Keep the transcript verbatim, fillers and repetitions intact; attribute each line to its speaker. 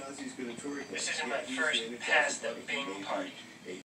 Speaker 1: This isn't my first past the Bing party.